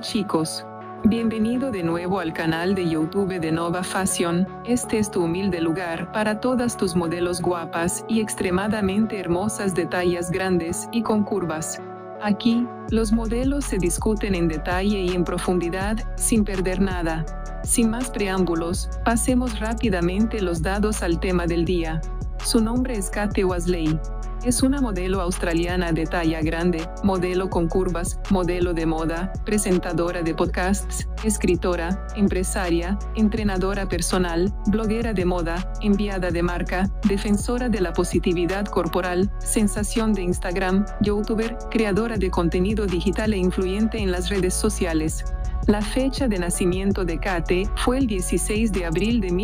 chicos. Bienvenido de nuevo al canal de YouTube de Nova Fashion. Este es tu humilde lugar para todas tus modelos guapas y extremadamente hermosas de tallas grandes y con curvas. Aquí, los modelos se discuten en detalle y en profundidad, sin perder nada. Sin más preámbulos, pasemos rápidamente los dados al tema del día. Su nombre es Kate Wasley. Es una modelo australiana de talla grande, modelo con curvas, modelo de moda, presentadora de podcasts, escritora, empresaria, entrenadora personal, bloguera de moda, enviada de marca, defensora de la positividad corporal, sensación de Instagram, youtuber, creadora de contenido digital e influyente en las redes sociales. La fecha de nacimiento de Kate fue el 16 de abril de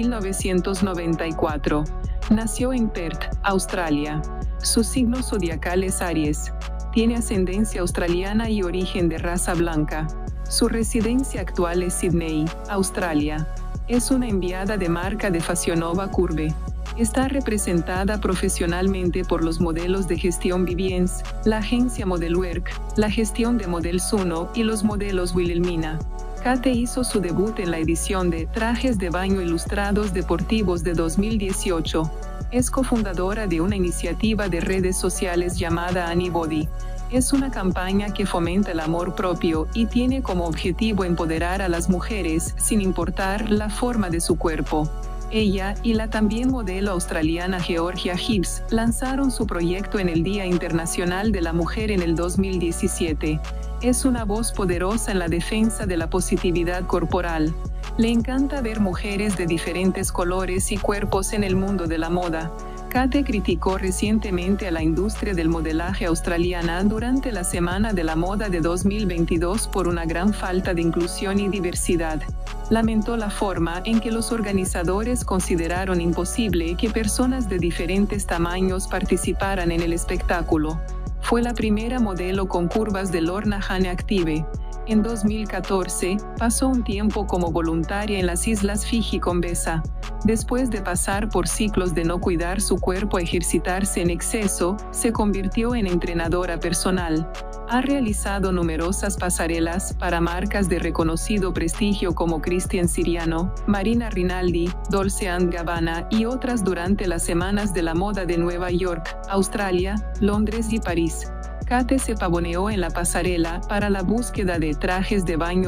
1994. Nació en Perth, Australia. Su signo zodiacal es Aries. Tiene ascendencia australiana y origen de raza blanca. Su residencia actual es Sydney, Australia. Es una enviada de marca de Fashion Nova Curve. Está representada profesionalmente por los modelos de gestión Vivienne, la agencia Modelwork, la gestión de Models 1 y los modelos Wilhelmina. Kate hizo su debut en la edición de Trajes de Baño Ilustrados Deportivos de 2018. Es cofundadora de una iniciativa de redes sociales llamada Anybody. Es una campaña que fomenta el amor propio y tiene como objetivo empoderar a las mujeres sin importar la forma de su cuerpo. Ella y la también modelo australiana Georgia Hibbs lanzaron su proyecto en el Día Internacional de la Mujer en el 2017. Es una voz poderosa en la defensa de la positividad corporal. Le encanta ver mujeres de diferentes colores y cuerpos en el mundo de la moda. Kate criticó recientemente a la industria del modelaje australiana durante la Semana de la Moda de 2022 por una gran falta de inclusión y diversidad. Lamentó la forma en que los organizadores consideraron imposible que personas de diferentes tamaños participaran en el espectáculo. Fue la primera modelo con curvas de Lorna Hane Active. En 2014, pasó un tiempo como voluntaria en las Islas Fiji con Besa. Después de pasar por ciclos de no cuidar su cuerpo y ejercitarse en exceso, se convirtió en entrenadora personal. Ha realizado numerosas pasarelas para marcas de reconocido prestigio como Christian Siriano, Marina Rinaldi, Dolce & Gabbana y otras durante las Semanas de la Moda de Nueva York, Australia, Londres y París. Kate se pavoneó en la pasarela para la búsqueda de trajes de baño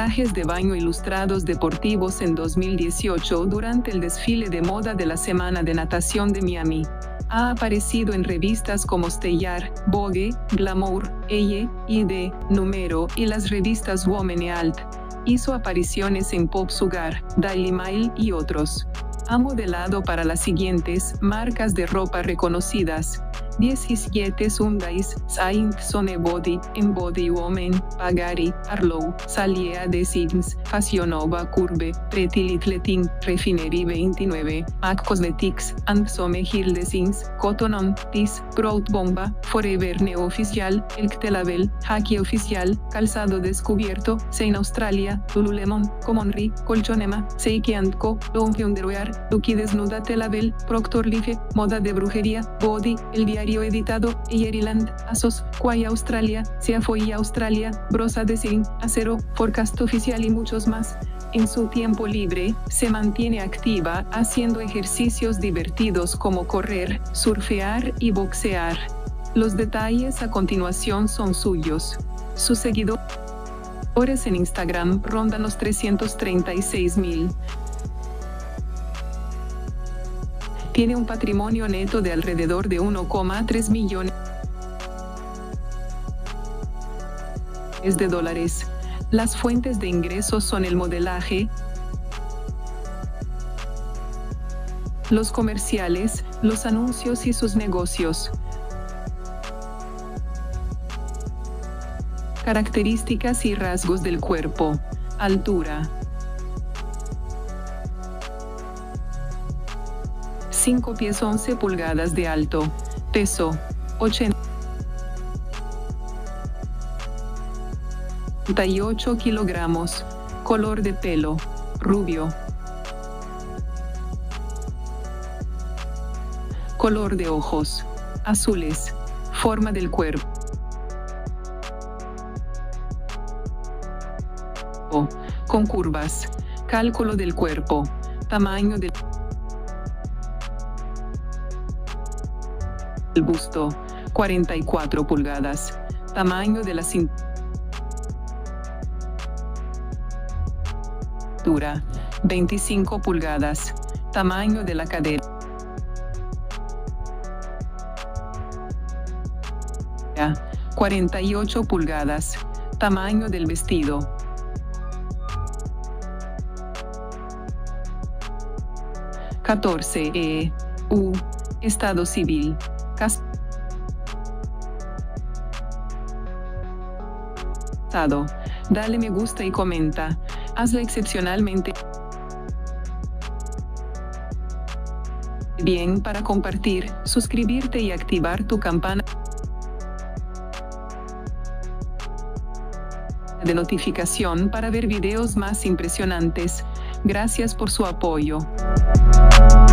ilustrados deportivos en 2018 durante el desfile de moda de la Semana de Natación de Miami. Ha aparecido en revistas como Stellar, Vogue, Glamour, Elle, ID, Numero y las revistas Woman y Alt. Hizo apariciones en Pop Sugar, Daily Mail y otros. Ha modelado para las siguientes marcas de ropa reconocidas: 17 Sundays, Saint Sone Body, Embody Woman, Pagari, Arlow, Salia de Signs, Fashion Nova Curve, Pretty Little Thing, Refinery 29, MAC Cosmetics, and Some Hilde Signs, Cotton On, Tis, Proud Bomba, Forever Neo Oficial, Elk Label, Haki Oficial, Calzado Descubierto, Sein Australia, Lululemon, Comonri, Colchonema, Seike & Co, Longe Underwear, Lucky Desnuda Label, Proctor Life, Moda de Brujería, Body, El Diario Editado, Ireland, Asos, Quay Australia, Seafoy Australia, Brosa Design, Acero, Forecast Oficial y muchos más. En su tiempo libre, se mantiene activa haciendo ejercicios divertidos como correr, surfear y boxear. Los detalles a continuación son suyos. Sus seguidores en Instagram rondan los 336,000. Tiene un patrimonio neto de alrededor de 1,3 millones de dólares. Las fuentes de ingresos son el modelaje, los comerciales, los anuncios y sus negocios. Características y rasgos del cuerpo. Altura: 5 pies 11 pulgadas de alto. Peso: 88 kilogramos. Color de pelo: rubio. Color de ojos: azules. Forma del cuerpo: con curvas. Cálculo del cuerpo. Tamaño del busto, 44 pulgadas. Tamaño de la cintura, 25 pulgadas. Tamaño de la cadera, 48 pulgadas. Tamaño del vestido, 14 EU. Estado civil. Casado. Dale me gusta y comenta. Hazla excepcionalmente bien para compartir, suscribirte y activar tu campana de notificación para ver videos más impresionantes. Gracias por su apoyo.